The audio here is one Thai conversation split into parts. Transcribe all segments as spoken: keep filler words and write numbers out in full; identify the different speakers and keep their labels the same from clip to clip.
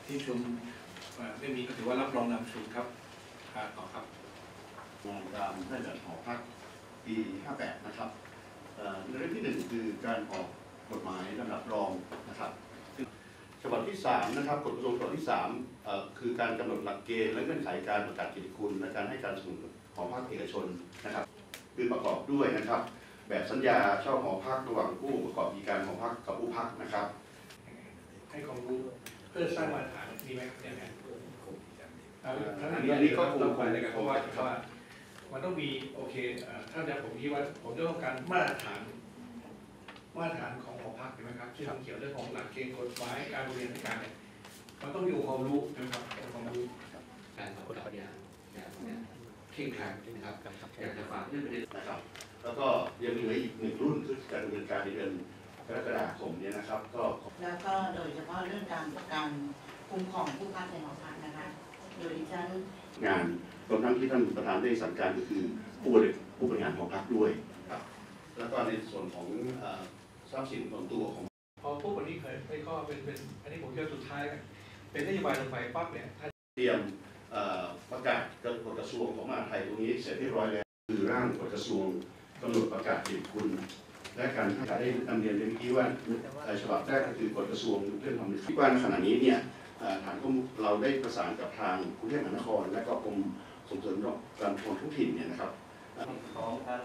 Speaker 1: ที่ชมได้มีก็ถือว่ารับรองนำชูครับต่อครับ
Speaker 2: งานตามพระราชบัญญัติหอพักปีห้าแปดนะครับในเรื่องที่หนึ่งคือการออกกฎหมายลำดับรองนะครับฉบับที่สามนะครับกฎกระทรวงฉบับที่สามคือการกำหนดหลักเกณฑ์และเงื่อนไขการประกาศเกียรติคุณและการให้การสนับสนุนหอพักเอกชนนะครับคือประกอบด้วยนะครับแบบสัญญาเช่าหอพักระหว่างผู้ประกอบกิจการหอพักกับผู้พักนะครับ
Speaker 1: ให้ความรู้เพื่อสร้างมาตรฐานมีไหมครับเนี่ย
Speaker 2: อันนี้อันนี้ก็
Speaker 1: ต้องไปในการเพราะว่าว่ามันต้องมีโอเคถ้าจะผมคิดว่าผมจะต้องการมาตรฐานมาตรฐานของหอพักใช่ไหมครับที่ทำเกี่ยวเรื่องของหลักเกณฑ์กฎหมายการบริหารการเนี่ยมันต้องอยู่ความรู้นะครับความรู้
Speaker 3: การกฎหมายอย่างอย่างเคร่งครัดนะครับอยากจะฝากเรื่องประเด็น
Speaker 2: นะครับแล้วก็ยังเหลืออีกหนึ่งรุ่นคือการดำเนินการในเดือนกรกฎาคมนี้นะครับก็
Speaker 4: แล้วก็โดยเฉพาะเรื่องการการคุ้มครองผู้พักในหอพักนะคะโดยดิฉัน
Speaker 2: งานรวมทั้งที่ท่านประธานได้สั่งการก็คือผู้บริผู้บริหารหอพักด้วยครับแล้วก็ในส่วนของทรัพย์สินส่วนตัวของ
Speaker 1: พอพวกวันนี้เคยไม่ก็เป็นเป็นอันนี้ผมเชื่อสุดท้ายเป็นนโยบายลงไปปั๊บเนี่ย
Speaker 2: เตรียมประกาศกฎกระทรวงของมหาดไทยตรงนี้เสร็จเรียบร้อยแล้วคือร่างกฎกระทรวงกำหนดประกาศเกียรติคุณและการที่ได้นำเรียนเมื่อกี้ว่าฉบับแรกก็คือกฎกระทรวงเรื่องทำที่ว่าขณะนี้เนี่ยฐานข้อมูลเราได้ประสานกับทางกรุงเทพมหานครและก็กรมส่งเสริมการปกครองท้องถิ่นเนี่ยนะครับ
Speaker 3: ของครับ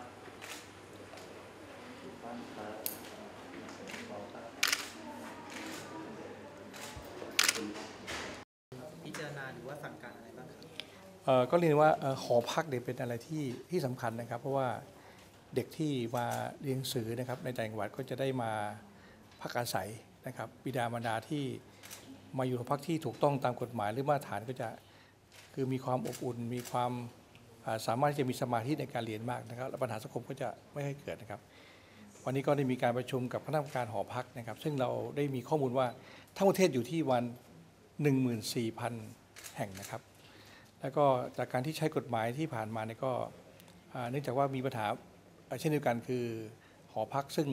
Speaker 5: พิจารณาหรือว่าสั่งการอะไรบ้างครับ
Speaker 6: ก็เรียนว่าหอพักเนี่ยเป็นอะไรที่ที่สำคัญนะครับเพราะว่าเด็กที่มาเรียนหนังสือนะครับในต่างจังหวัดก็จะได้มาพักอาศัยนะครับบิดามารดาที่มาอยู่หอพักที่ถูกต้องตามกฎหมายหรือมาตรฐานก็จะคือมีความอบอุ่นมีความสามารถที่จะมีสมาธิในการเรียนมากนะครับและปัญหาสังคมก็จะไม่ให้เกิดนะครับวันนี้ก็ได้มีการประชุมกับคณะกรรมการหอพักนะครับซึ่งเราได้มีข้อมูลว่าทั้งประเทศอยู่ที่วัน หนึ่งหมื่นสี่พัน แห่งนะครับแล้วก็จากการที่ใช้กฎหมายที่ผ่านมาเนี่ยก็เนื่องจากว่ามีปัญหาเช่นเดียวกันคือหอพักซึ่ง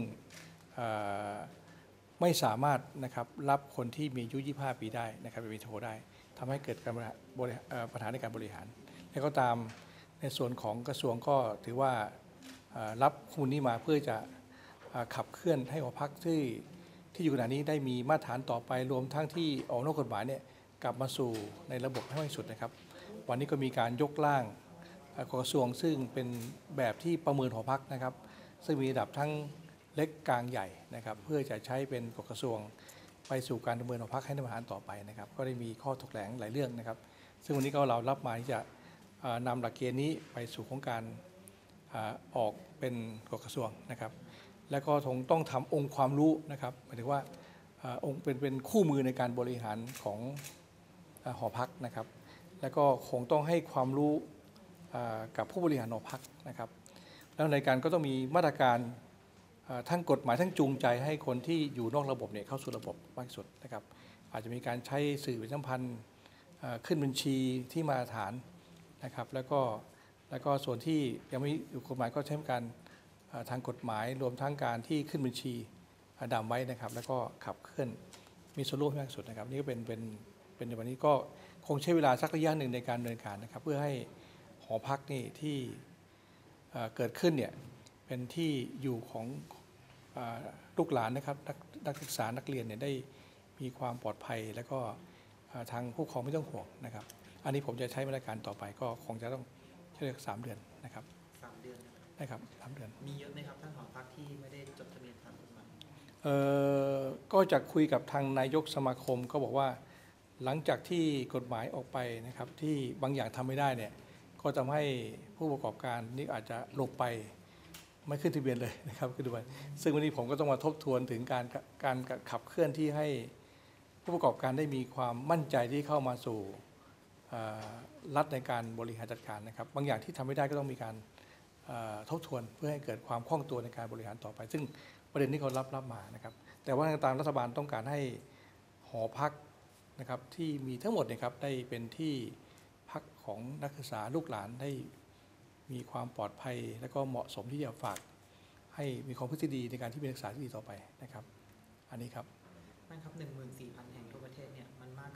Speaker 6: ไม่สามารถนะครับรับคนที่มีอายุยี่สิบห้าปีได้นะครับเป็นโทได้ทำให้เกิดการปัญหาในการบริหารแล้วก็ตามในส่วนของกระทรวงก็ถือว่ารับข้อมูลนี้มาเพื่อจะขับเคลื่อนให้หอพักที่ที่อยู่ขณะนี้ได้มีมาตรฐานต่อไปรวมทั้งที่ออกนอกกฎหมายเนี่ยกลับมาสู่ในระบบให้มากที่สุดนะครับวันนี้ก็มีการยกร่างกระทรวงซึ่งเป็นแบบที่ประเมินหอพักนะครับซึ่งมีระดับทั้งเล็กกลางใหญ่นะครับเพื่อจะใช้เป็นกฎกระทรวงไปสู่การดำเนินหอพักให้ดำเนินต่อไปนะครับก็ได้มีข้อถกแถลงหลายเรื่องนะครับซึ่งวันนี้ก็เรารับมาที่จะนำหลักเกณฑ์นี้ไปสู่โครงการออกเป็นกฎกระทรวงนะครับแล้วก็คงต้องทำองค์ความรู้นะครับหมายถึงว่าองค์เป็นเป็นคู่มือในการบริหารของหอพักนะครับแล้วก็คงต้องให้ความรู้กับผู้บริหารหอพักนะครับแล้วในการก็ต้องมีมาตรการทั้งกฎหมายทั้งจูงใจให้คนที่อยู่นอกระบบเนี่ยเข้าสู่ระบบมากที่สุดนะครับอาจจะมีการใช้สื่อประชาสัมพันธ์ขึ้นบัญชีที่มาตรฐานนะครับแล้วก็แล้วก็ส่วนที่ยังไม่อยู่กฎหมายก็ใช้การทางกฎหมายรวมทั้งการที่ขึ้นบัญชีดำไว้นะครับแล้วก็ขับเคลื่อนมีส่วนร่วมมากที่สุดนะครับนี่ก็เป็นเป็นเป็นในวันนี้ก็คงใช้เวลาสักระยะหนึ่งในการดำเนินการนะครับเพื่อให้หอพักนี่ที่เกิดขึ้นเนี่ยเป็นที่อยู่ของลูกหลานนะครับนักศึกษานักเรียนเนี่ยได้มีความปลอดภัยแล้วก็ทางผู้ปกครองไม่ต้องห่วงนะครับอันนี้ผมจะใช้มาตรการต่อไปก็คงจะต้องใช้เวลาสามเดือนนะครับ
Speaker 5: สามเดือน
Speaker 6: นะครับสามเดือน
Speaker 5: มีเยอะไหมครับท่านหอพักที่ไม่ได้จดทะเบียนตามกฎหมาย
Speaker 6: เอ่อก็จะคุยกับทางนายกสมาคมก็บอกว่าหลังจากที่กฎหมายออกไปนะครับที่บางอย่างทำไม่ได้เนี่ยก็ทำให้ผู้ประกอบการนี่อาจจะหลบไปไม่ขึ้นทะเบียนเลยนะครับขึ้นทะเบียนซึ่งวันนี้ผมก็ต้องมาทบทวนถึงการการขับเคลื่อนที่ให้ผู้ประกอบการได้มีความมั่นใจที่เข้ามาสู่รัฐในการบริหารจัดการนะครับบางอย่างที่ทำไม่ได้ก็ต้องมีการทบทวนเพื่อให้เกิดความคล่องตัวในการบริหารต่อไปซึ่งประเด็นนี้เขารับรับมานะครับแต่ว่าทางรัฐบาลต้องการให้หอพักนะครับที่มีทั้งหมดนะครับได้เป็นที่พักของนักศึกษาลูกหลานได้มีความปลอดภัยและก็เหมาะสมที่จะฝากให้มีความพฤติดีในการที่เป็นนักศึกษาที่ดีต่อไปนะครับอันนี้ครับ
Speaker 5: นั่นครับ หนึ่งหมื่นสี่พัน แห่งทั่วประเทศเนี่ยมันมากขึ้นหรือน้อย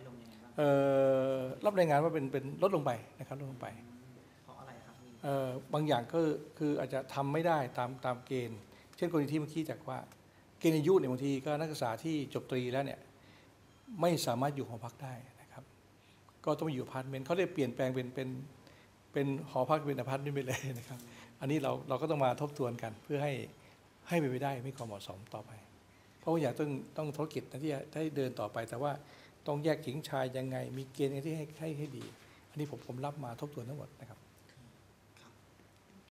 Speaker 5: ลงยังไงบ้าง
Speaker 6: เอ่อรับรายงานว่าเป็นเป็นลดลงไปนะครับลดลงไป
Speaker 5: เพราะอะไรครับมี
Speaker 6: เอ่อบางอย่างก็คืออาจจะทำไม่ได้ตามตามเกณฑ์ เช่นกรณีที่เมื่อกี้จากว่าเกณฑ์อายุเนี่ยบางทีก็นักศึกษาที่จบตรีแล้วเนี่ยไม่สามารถอยู่หอพักได้นะครับก็ต้องมาอยู่อพาร์ตเมนต์เขาได้เปลี่ยนแปลงเป็นเป็นเป็นหอพักเป็นอพาร์ตเมนต์ไปเลยนะครับอันนี้เราเราก็ต้องมาทบทวนกันเพื่อให้ให้เป็นไปได้ไม่ความเหมาะสมต่อไป เพราะว่าอยากต้องต้องธุรกิจนะที่จะได้เดินต่อไปแต่ว่าต้องแยกหญิงชายยังไงมีเกณฑ์ที่ให้ให้ให้ดี อันนี้ผมผมรับมาทบทวนทั้งหมดนะครับ